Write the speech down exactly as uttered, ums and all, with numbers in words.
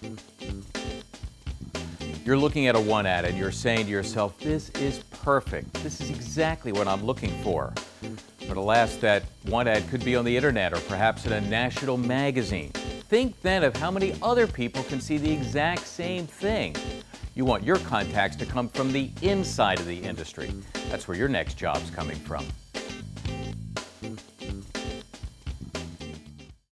You're looking at a one ad and you're saying to yourself, this is perfect. This is exactly what I'm looking for. But alas, that one ad could be on the internet or perhaps in a national magazine. Think then of how many other people can see the exact same thing. You want your contacts to come from the inside of the industry. That's where your next job's coming from.